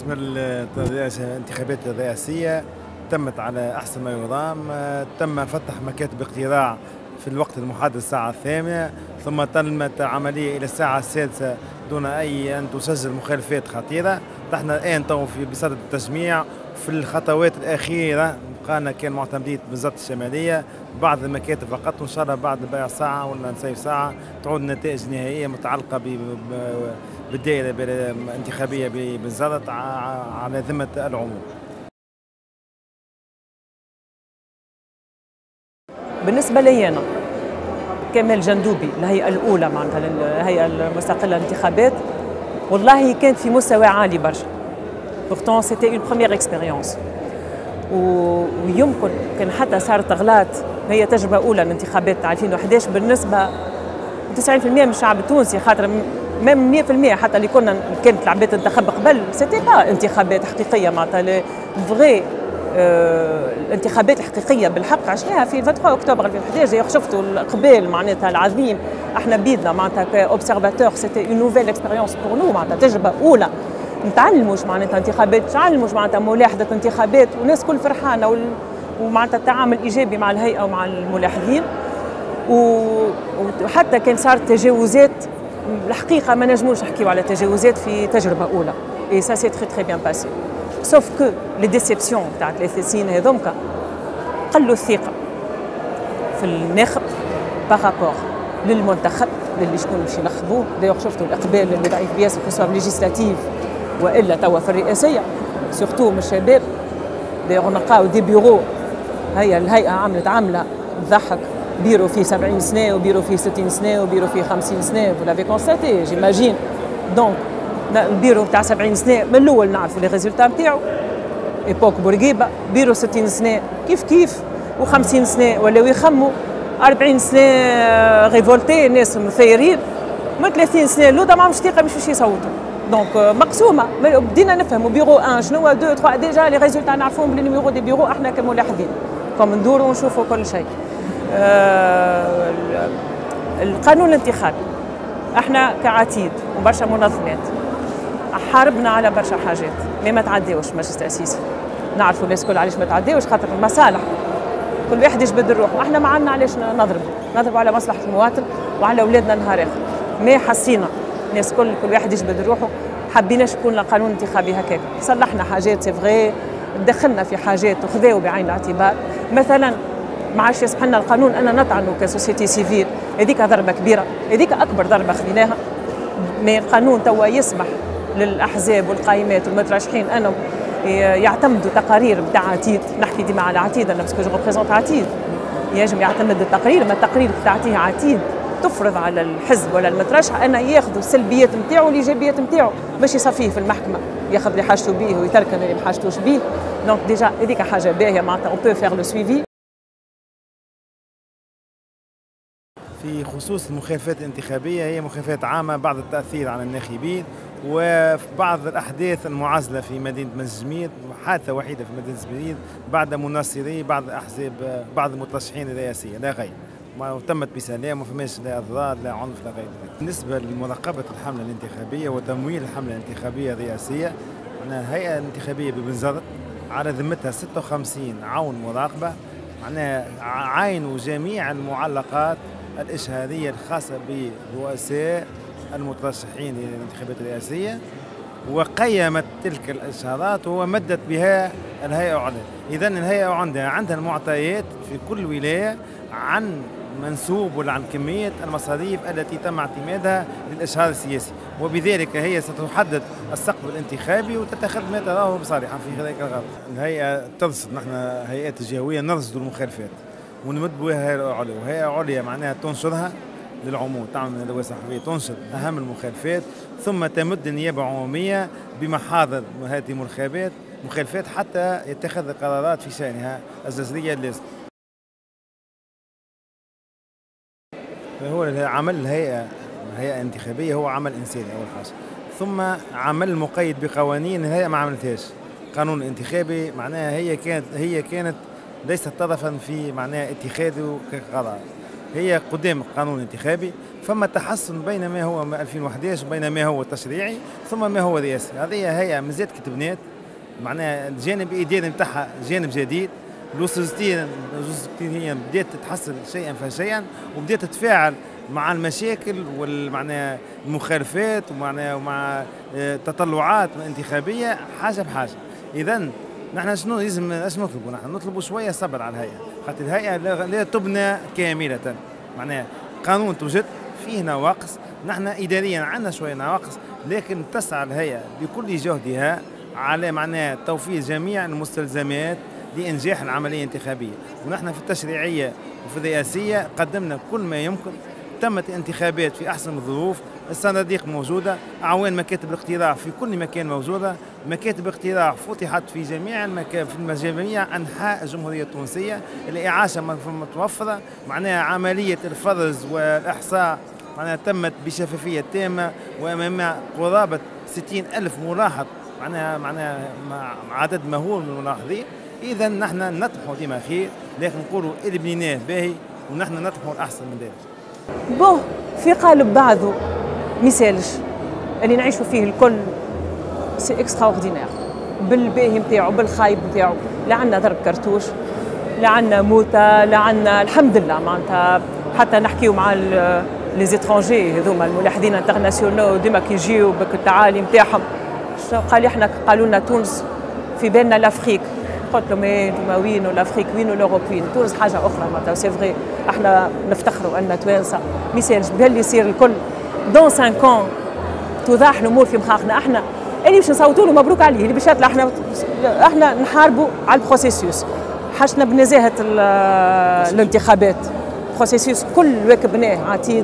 بالنسبة للانتخابات الرئاسية تمت على أحسن ما يرام. تم فتح مكاتب اقتراع في الوقت المحدد الساعة 8، ثم تمت عملية إلى الساعة 6 دون أي أن تسجل مخالفات خطيرة. نحن الآن تو بصدد التجميع في الخطوات الأخيرة. كان معتمدين بوزارة الشمالية بعض المكاتب فقط، وإن شاء الله بعد بيع ساعة ولا نصيف ساعة تعود النتائج النهائية متعلقة بالدائرة الانتخابية بنزرت على ذمة العموم. بالنسبة لي أنا كمال جندوبي الهيئة الأولى معناتها الهيئة المستقلة للانتخابات، والله كانت في مستوى عالي برشا. pourtant c'était une première expérience ويمكن كان حتى صارت أغلاط. هي تجربة أولى الانتخابات تاع 2011 بالنسبة 90% من الشعب التونسي، خاطر ميم 100% حتى اللي كانت العباد تنتخب قبل سيتي با انتخابات حقيقية معناتها الفغي. الانتخابات الحقيقيه بالحق عشناها في 23 اكتوبر 2011. شفتوا القبال معناتها العظيم، احنا بيدنا معناتها كاوبسيرفاتور سيتي اون نوفيل اكسبيريونس بور نو، معناتها تجربه اولى نتعلموش معناتها انتخابات، نتعلموش معناتها ملاحظه انتخابات، والناس كل فرحانه ومعناتها التعامل ايجابي مع الهيئه ومع الملاحظين. وحتى كان صارت تجاوزات الحقيقه ما نجموش نحكيو على تجاوزات في تجربه اولى، اي سا سي تري بيان باسي. سوف كو لي ديسيبسيون تاع 3 سنين هذومك قلوا الثقه في الناخب بارابور للمنتخب للي شكون باش ينخبوه. دايوغ شفتوا الاقبال اللي ضعيف بياسر في ليجيسلاتيف والا توا في الرئاسيه سورتو من الشباب. دايوغ نلقاو دي بيرو، هي الهيئه عملت تضحك، بيرو فيه 70 سنه وبيرو فيه 60 سنه وبيرو فيه 50 سنه، vous l'avez constaté j'imagine. دونك البيرو تاع 70 سنه من الاول نعرفوا لي ريزولتا نتاعو، ايبوك بورقيبه بيرو 60 سنه كيف و50 سنه ولاو يخموا، 40 سنه ريفولتي الناس مثيرين، من 30 سنه الاولى ما عمش ثقه مش باش يصوتوا. دونك مقسومه. بدينا نفهموا بيرو 1 شنو 2 3 ديجا لي ريزولتا نعرفوهم بلي نيميرو دي بيرو احنا كملاحظين كم ندوروا ونشوفوا كل شيء. القانون الانتخابي احنا كعتيد وبرشا منظمات حاربنا على برشا حاجات ما تعداوش مجلس تأسيسي. نعرفوا الناس كل علاش ما تعداوش، خاطر المصالح كل واحد يجبد الروح، واحنا ما عندنا علاش نضربوا على مصلحة المواطن وعلى اولادنا نهار اخر. ما حسينا الناس كل واحد يجبد روحه، حبيناش يكون قانون انتخابي هكاك. صلحنا حاجات سي فغي، دخلنا في حاجات وخذاو بعين الاعتبار. مثلا ما عادش يسمح لنا القانون ان نطعنوا كسوسيتي سيفيل، هذيك ضربه كبيره، هذيك اكبر ضربه خذيناها. مي القانون توا يسمح للاحزاب والقائمات والمترشحين انهم يعتمدوا تقارير نتاع عتيد. نحكي ديما على عتيد انا باسكو جو ريبريزونت عتيد، يجب يعتمد التقرير، ما التقرير تعطيه عتيد تفرض على الحزب ولا المترشح انه ياخذ السلبيات نتاعو والايجابيات نتاعو باش يصفيه في المحكمه، ياخذ اللي حاجته به ويترك اللي ما حاجتوش به. دونك ديجا هذيك حاجه باهيه معناتها اون بو فير لو سويفي. في خصوص المخالفات الانتخابية، هي مخالفات عامة بعض التأثير على الناخبين، وفي بعض الأحداث المعزلة في مدينة مسجميد، حادثة وحيدة في مدينة مسجميد بعد مناصري بعض الأحزاب بعض المترشحين الرئاسية لا غير، تمت بسلام وما فماش لا اضرار لا عنف لا غير. بالنسبة لمراقبة الحملة الانتخابية وتمويل الحملة الانتخابية الرئاسية، الهيئة الانتخابية ببنزرت على ذمتها 56 عون مراقبة، معناها عاينوا جميع المعلقات الإشهارية الخاصة برؤساء المترشحين للانتخابات الرئاسية، وقيمت تلك الإشهارات ومدت بها الهيئة العليا. إذن الهيئة عندها المعطيات في كل ولاية عن منسوب ولا عن كمية المصاريف التي تم اعتمادها للإشهار السياسي، وبذلك هي ستحدد السقف الانتخابي وتتخذ ما تراه بصالحا في ذلك الغرض. الهيئة ترصد، نحن هيئات الجهوية نرصد المخالفات ونمد بها هيئة عليا، وهيئة عليا معناها تنشرها للعموم، تعمل ندوات صحفية تنشر أهم المخالفات، ثم تمد النيابة العمومية بمحاضر هذه المخالفات حتى يتخذ قرارات في شأنها الجذرية اللازمة. هو عمل الهيئة الانتخابية هو عمل إنساني أول حاجة، ثم عمل مقيد بقوانين الهيئة ما عملتهاش. قانون الانتخابي معناها هي كانت ليست طرفا في معناها اتخاذه كقرار، هي قدام القانون الانتخابي فما تحسن بين ما هو 2011 بين ما هو تشريعي ثم ما هو رئاسي. هذه هي مزيت كتبنات معناها الجانب الاداري نتاعها جانب جديد. لوسيستين هي بدات تتحسن شيئا فشيئا وبدات تتفاعل مع المشاكل والمعنى المخالفات ومع تطلعات انتخابيه حاجه بحاجه. اذا نحن شنو لازم نطلبوا؟ نحن نطلبوا شويه صبر على الهيئه، خاطر الهيئه لا تبنى كامله، معناها قانون توجد فيه نواقص، نحن اداريا عندنا شويه نواقص، لكن تسعى الهيئه بكل جهدها على معناها توفير جميع المستلزمات لإنجاح العملية الانتخابية. ونحن في التشريعية وفي الرئاسية قدمنا كل ما يمكن. تمت الانتخابات في أحسن الظروف، الصناديق موجودة، أعوان مكاتب الاقتراع في كل مكان موجودة، مكاتب اقتراع فتحت في جميع أنحاء الجمهورية التونسية، الإعاشة متوفرة، معناها عملية الفرز والإحصاء معناها تمت بشفافية تامة وأمام قرابة 60,000 ملاحظ، معناها عدد مهول من الملاحظين. إذا نحن نطمح ديما خير، لكن نقولوا اللي بنيناه باهي ونحن نطمحوا الأحسن من ذلك. بون في قالب بعضه ميسالش اللي نعيشوا فيه الكل سي اكسترا اوردينير، بالباهي نتاعو بالخايب نتاعو، لا عندنا ضرب كرتوش، لا عندنا موتة، لا عندنا الحمد لله معناتها حتى نحكيو مع لي زيترونجي هذوما الملاحظين انترناسيونال ديما كيجيو بك التعالي نتاعهم. قال احنا قالوا لنا تونس في بالنا لافريك، قلت لهم ايه انتوما وين والافريك وين والاوروب وين؟ تونس حاجه اخرى معناتها سي فري، احنا نفتخروا ان توانسه ميسالش باللي يصير الكل دون 5 ans توضح الامور في مخاخنا. احنا اللي باش نصوتوا له مبروك عليه، اللي باش يطلع احنا نحاربوا على البروسيسوس، حشنا بنزاهه الانتخابات، بروسيسوس كل واكبناه عتيد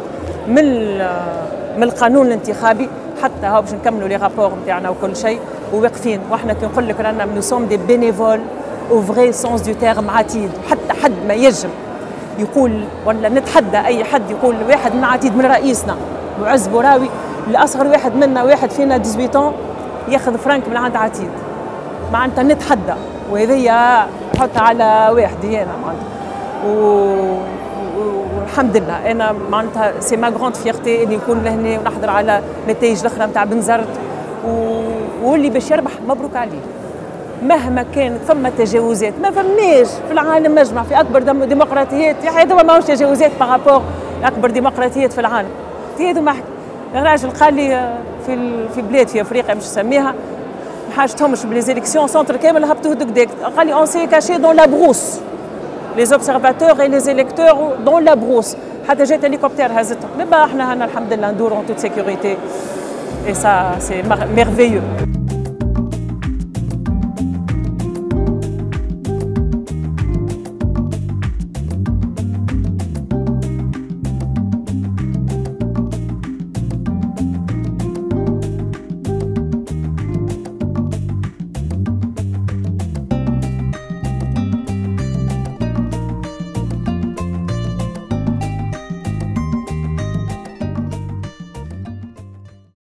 من القانون الانتخابي حتى هاو باش نكملوا لي رابور نتاعنا وكل شيء وواقفين. واحنا كي نقول لك رانا نو سوم دي بينيفول او فري سونس دو تيرم عتيد، حتى حد ما يجم يقول ولا نتحدى اي حد يقول واحد من عتيد من رئيسنا معز بوراوي الاصغر واحد منا واحد فينا 18 ياخذ فرانك من عند عتيد، معناتها نتحدى وهذيا نحطها على واحد انا معناتها. والحمد لله انا معناتها سي ما غروند فيغتي اني نكون لهنا ونحضر على نتائج الاخرى نتاع بنزرت واللي باش يربح مبروك عليه. مهما كانت ثم تجاوزات، ما فماش في العالم مجمع في اكبر ديمقراطيات، يا حي هذوما ماهوش تجاوزات بارابور اكبر ديمقراطيات في العالم. هذوما الراجل قال لي في بلاد في افريقيا مش نسميها ما حاجتهمش بليزيليكسيون سونتر كامل هبطوا هدوك قال لي اون سي كاشي دون لا بروس les observateurs et les électeurs dans la brousse. حتى جات هليكوبتر هزتهم. Mais bah احنا هنا الحمد لله ندور en toute sécurité et ça c'est merveilleux.